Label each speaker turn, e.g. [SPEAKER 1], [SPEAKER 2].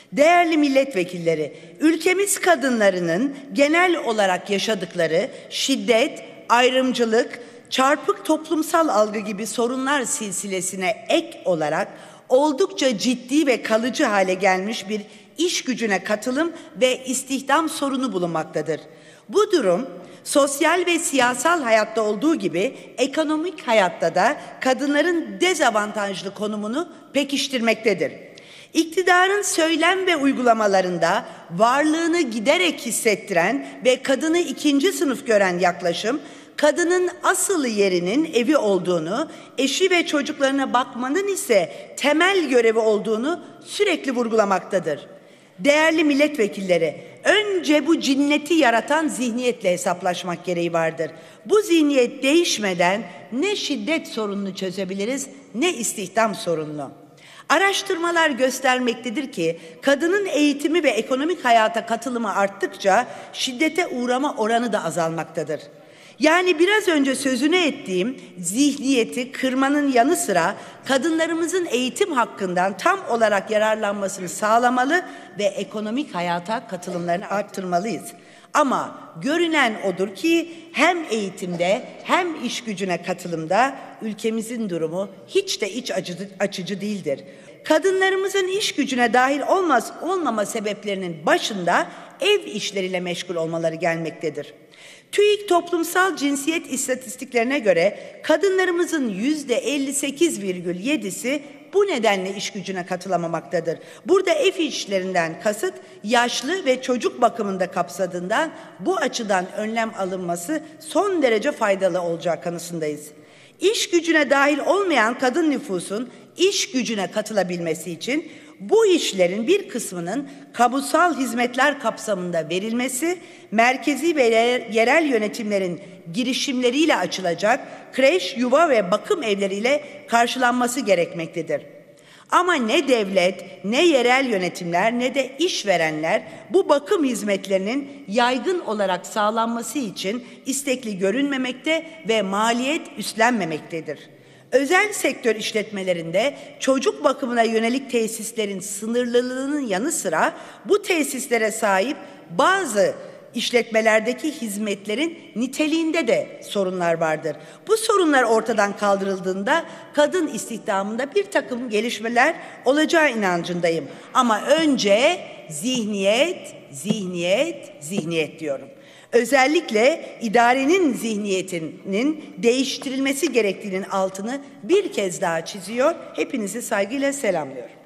[SPEAKER 1] Değerli milletvekilleri, ülkemiz kadınlarının genel olarak yaşadıkları şiddet, ayrımcılık, çarpık toplumsal algı gibi sorunlar silsilesine ek olarak oldukça ciddi ve kalıcı hale gelmiş bir iş gücüne katılım ve istihdam sorunu bulunmaktadır. Bu durum sosyal ve siyasal hayatta olduğu gibi ekonomik hayatta da kadınların dezavantajlı konumunu pekiştirmektedir. İktidarın söylem ve uygulamalarında varlığını giderek hissettiren ve kadını ikinci sınıf gören yaklaşım, kadının asıl yerinin evi olduğunu, eşi ve çocuklarına bakmanın ise temel görevi olduğunu sürekli vurgulamaktadır. Değerli milletvekilleri, önce bu cinneti yaratan zihniyetle hesaplaşmak gereği vardır. Bu zihniyet değişmeden ne şiddet sorununu çözebiliriz, ne istihdam sorununu. Araştırmalar göstermektedir ki kadının eğitimi ve ekonomik hayata katılımı arttıkça şiddete uğrama oranı da azalmaktadır. Yani biraz önce sözünü ettiğim zihniyeti kırmanın yanı sıra kadınlarımızın eğitim hakkından tam olarak yararlanmasını sağlamalı ve ekonomik hayata katılımlarını arttırmalıyız. Ama görünen odur ki hem eğitimde hem iş gücüne katılımda ülkemizin durumu hiç de iç açıcı değildir. Kadınlarımızın iş gücüne dahil olmama sebeplerinin başında ev işleriyle meşgul olmaları gelmektedir. TÜİK toplumsal cinsiyet istatistiklerine göre kadınlarımızın %58,7'si bu nedenle iş gücüne katılamamaktadır. Burada ev işlerinden kasıt yaşlı ve çocuk bakımında kapsadığından bu açıdan önlem alınması son derece faydalı olacağı kanısındayız. İş gücüne dahil olmayan kadın nüfusun iş gücüne katılabilmesi için bu işlerin bir kısmının kamusal hizmetler kapsamında verilmesi, merkezi ve yerel yönetimlerin girişimleriyle açılacak kreş, yuva ve bakım evleriyle karşılanması gerekmektedir. Ama ne devlet, ne yerel yönetimler, ne de işverenler bu bakım hizmetlerinin yaygın olarak sağlanması için istekli görünmemekte ve maliyet üstlenmemektedir. Özel sektör işletmelerinde çocuk bakımına yönelik tesislerin sınırlılığının yanı sıra bu tesislere sahip bazı işletmelerdeki hizmetlerin niteliğinde de sorunlar vardır. Bu sorunlar ortadan kaldırıldığında kadın istihdamında bir takım gelişmeler olacağı inancındayım. Ama önce zihniyet diyorum. Özellikle idarenin zihniyetinin değiştirilmesi gerektiğinin altını bir kez daha çiziyor. Hepinizi saygıyla selamlıyorum.